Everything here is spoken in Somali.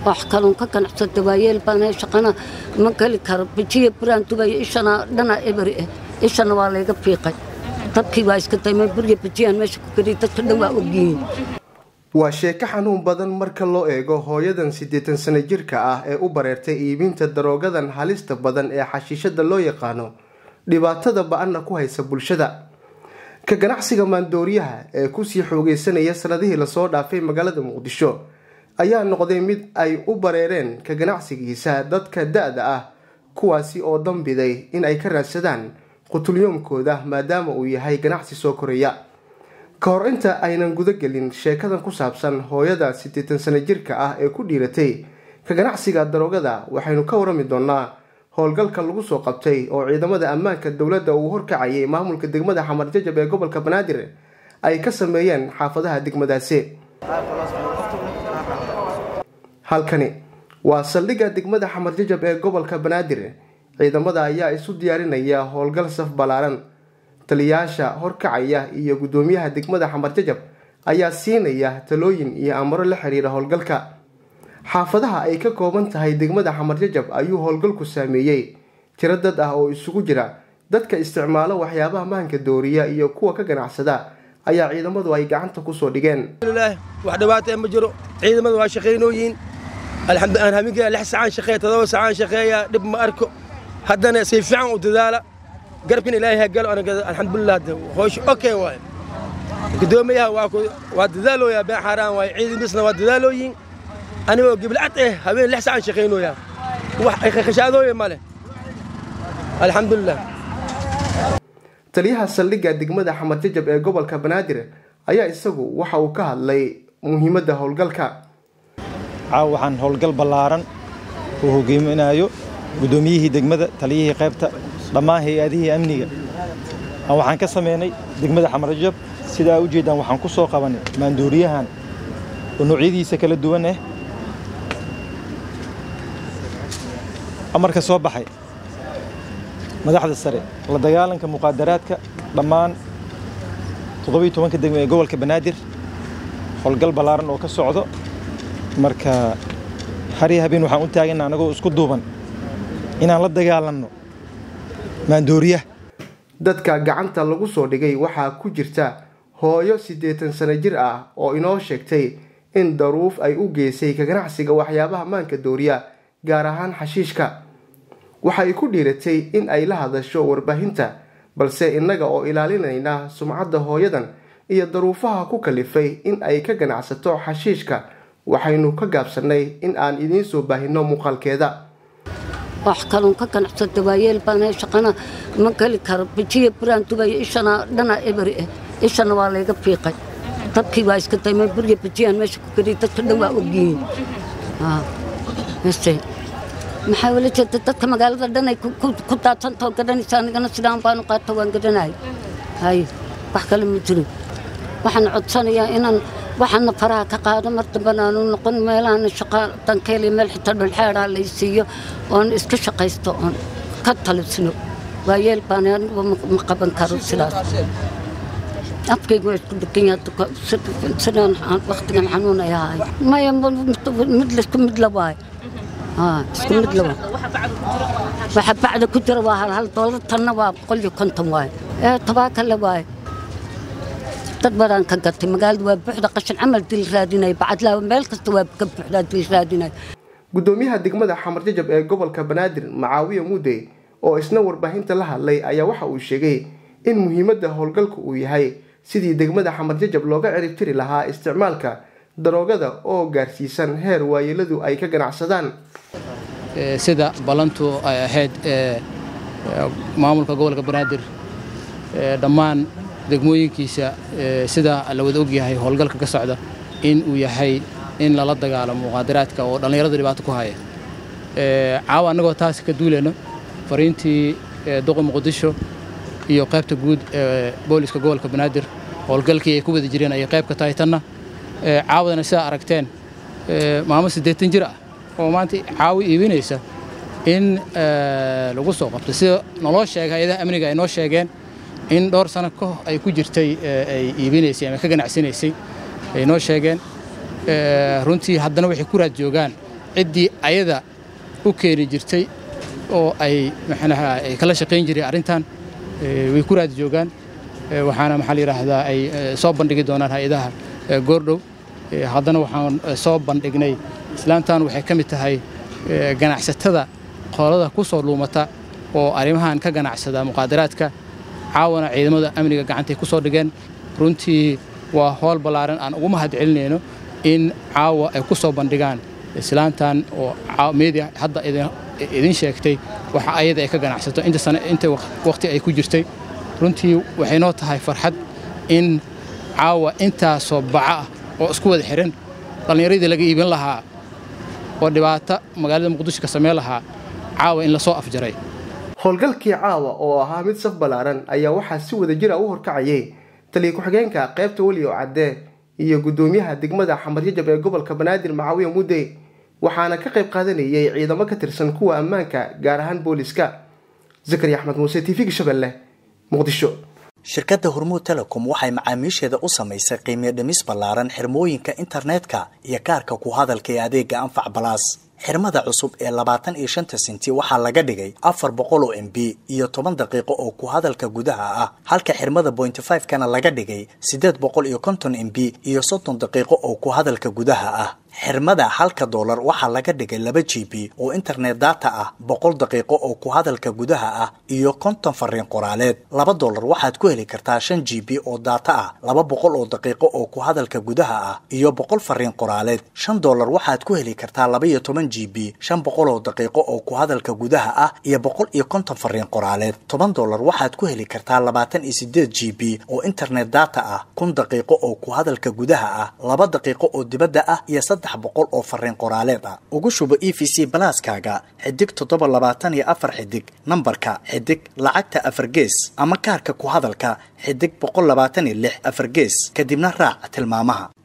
وحكلون كان حصلت بايل بنا شقنا ما قال كرب بيجي بران تبي إيشنا دنا إبرة إيشنا والله قبيقة طبكي بايس كتاي ما بري بيجي أنا مش كريت تكلم وأوجي وشيك حنون بدن مركل لو إيجو هويدن 80 سنة جركة ee u bareertay iibinta daroogadan halista badan ee xashiishada loo yaqaano dhibaatada ba'ana ku haysa bulshada ka ganacsiga maandooriyaha ee ku sii xoogeysanaya sanadihii la soo dhaafay magaalada Muqdisho ayaa noqday mid ay u bareereen ka ganacsigiisa dadka da'da ah kuwaasi oo dambiday in ay ka raadsadaan qutulyoomkooda maadaama uu yahay ganacsi soo koraya kahor inta aynan guda gelin sheekadan ku saabsan hooyada 80 sano jirka ah ee ku dhiiratay ka ganacsiga daroogada waxaynu ka warami doonaa howlgalka lagu soo qabtay oo ciidamada ammaanka dawladda uu horkacayay maamulka degmada Xamar Jajab ee gobolka Banaadir ay ka sameeyeen xaafadaha degmadaasi halkani waa saldhigga degmada Xamar Jajab ee gobolka Banaadir ciidamada ayaa isu diyaarinaya howlgal saf balaaran taliyaasha horkacaya iyo gudoomiyaha degmada Xamar Jajab ayaa siinaya talooyin iyo amaro la xiriira howlgalka xaafadaha ay ka kooban tahay degmada Xamar Jajab ayuu howlgalku saameeyay tiro dad ah oo isugu jira dadka isticmaala waxyaabaha maanka dooriya iyo kuwa ka ganacsada ayaa ciidamadu ay gacanta ku soo dhigeen wax dhawaato ma jiro ciidamadu waa shaqeynooyin alxamdulillah hamiga 6 saacan shaqeeya 7 saacan shaqeeya dib ma arko haddana si fiican u dadaala قربنا إلهي قالوا أنا الحمد لله خوش أوكي واي قدوميها وادذالو يا بين حرام واي عيد بسنا وادذالو ين أنا قبل عته هبين لحس عن شقينو يا خشادو يا ماله الحمد لله تليها سلقة دقمة حمر ججب قبل كبنادر أيا إسقو وحوكها لي مهمة هولقلك عن هولقل بلارن وهو قيمنا يو قدوميه دقمة تليه قيبته dhammaan hay'adihii amniga waxaan ka sameynay degmada Xamar Jajab sida u jeedaan waxaan ku soo qabanay maandooriyahan oo noocyadiisa kala duwan ah amarka soo baxay madaxda sare la dagaalanka muqaadaraadka dhammaan 17 degmo ee gobolka Banaadir howlgal balaaran oo ka socdo marka hari habeen waxaan u taagnaa anagoo isku duuban inaan la dagaalanno maandooriya dadka gacanta lagu soo dhigay waxa ku jirta hooyo 80 sano jir ah oo inoo sheegtay in daruuf ay u geysay ka ganacsiga waxyaabaha maanka dooriya gaar ahaan xashiishka waxa ay ku dhiiratay in ay la hadasho warbaahinta balse inaga oo ilaalinayna sumcadda hooyadan iyo daruufaha ku kalifay in ay ka ganacsato xashiishka waxaynu ka gaabsanay in aan idin soo baahino muuqaalkeeda وحكلون كان حصلت بايل بنا شقنا ما قال كرب بيجي بران تبي إيشنا دنا إبرة إيشنا والله قبيقة طبكي بايس كتاي ما بري بيجي أنا مش كريت تكلم وأوجي نسي محاولة تتذكر ما قال دنا كنت أتنتظر كذا نسان كنا سلام بانو قاتوا كذا هاي بحكلم مجري وحن عطسنا يا إن وحن فراك قاعدة مرتبنا نقول ميلان الشقاء تنكيلي ملح تدل الحارة اللي يسيه وان اسكشق يستوون كتل سنو ويل بانيان ومقبن كارو سلاس أبكي قوي كدكينيا سنان وقتنا حنونا يا هاي ما يمون مدلسكم مدلواي اسكم مدلواي وحب بعد كتر واحد هل طولت النواب قل كنتم واي تباك الله واي تدبران كقتي مقال وبحدا قشن عمل ديل راديناي بعد لا ميل كستواب كبحدا ديل راديناي gudoomiyaha degmada Xamar Jajab ee gobolka Banaadir Macaawiye Muudey oo isna warbaahinta la hadlay ayaa waxa uu sheegay in muhiimadda howlgalku uu yahay sidii degmada Xamar Jajab looga cirib tiri lahaa isticmaalka daroogada oo gaarsiisan heer waayeeladu ay ka ganacsadaan sida balantu ay ahayd maamulka gobolka Banaadir dhammaan degmooyinkiisa sida la wada og yahay howlgalka ka socda in uu yahay in la dagaalamo muqaadaraadka oo dhalinyarada dhibaato ku haya caawa anagoo taas ka duuleeno fariintii doqo Muqdisho iyo qaybta guud booliska gobolka Banaadir howlgalkii ay ku wada jireen ay qayb ka tahay tanna caawadana sida aragteen maamo 80 jir ah oo maanta caawi iibinaysa in lagu soo qabto sida nolol sheegay hay'adaha amniga ay noo sheegeen in dhowr sano ka ay ku jirtay ay iibinaysay ama ka ganacsanaysay ay noo sheegeen runtii haddana waxay ku raad joogaan ciddii ayada u keeni jirtay oo ay maxnaha ay kala shaqayn jiray arrintan way ku raad joogaan waxaana maxaa la yiraahdaa ay soo bandhigi doonaan hay'adaha goordhow haddana waxaan soo bandhignay islaantan waxay ka mid tahay ganacsatada qolada ku soo luumata oo arrimahan ka ganacsada muqaadaraadka caawana ciidamada amniga gacantay ku soo dhigeen runtii waa howl balaaran aan ugu mahadcelinayno in caawa ay ku soo bandhigaan islaantan oo media hadda idin sheegtay waxa ayada ay ka ganacsato inta waqti ay ku jirtay runtii waxay noo tahay farxad in caawa intaa soo baca oo isku wada xiran dhalinyaradii laga iibin lahaa oo dhibaato magaalada muqdisho ka sameyn lahaa caawa in la soo afjaray howlgalkii caawa oo ahaa mid saf balaaran ayaa waxaa si wada jir ah u horkacayay taliye ku-xigeenka qaybta weli oo cadde iyo gudoomiyaha degmada Xamar Jajab ee gobolka Banaadir Macaawiye Mudde waxaana ka qayb qaadanayay ciidamo ka tirsan kuwa ammaanka gaar ahaan booliska Zakariya Axmed Muuse TV Shabeelle Muqdisho. shirkadda Hormuud Telecom waxay macaamiisheeda u samaysay qiimo dhimis ballaaran xirmooyinka internetka iyo kaarka ku hadalka ee adeega Anfac Plus. xirmada cusub ee 25 senti waxaa laga dhigay 400 MB iyo 10 daqiiqo oo ku hadalka gudaha ah halka xirmada 0.5 kana laga dhigay 850 MB iyo 30 daqiiqo oo ku hadalka gudaha ah xirmada $1 waxaa laga dhigay 2 GB oo internet data ah 100 daqiiqo oo ku hadalka gudaha ah iyo 50 fariin qoraaleed $2 waxaad ku heli kartaa 5 GB oo data ah 200 oo daqiiqo oo ku hadalka gudaha ah iyo 100 fariin qoraaleed $5 waxaad ku heli kartaa 12 GB 500 oo daqiiqo oo ku hadalka gudaha ah iyo 150 fariin qoraaleed $10 waxaad ku heli kartaa 28 GB oo internet data ah 1000 daqiiqo oo ku hadalka gudaha ah 2 daqiiqo oo dibadda ah iyo 300 oo fariin qoraaleed ah ugu shubo EVC Plus-kaaga xidig 724 xidig nambarka xidig lacagta 4 gees ama kaarka ku hadalka xidig 126 4 gees kadibna raac tilmaamaha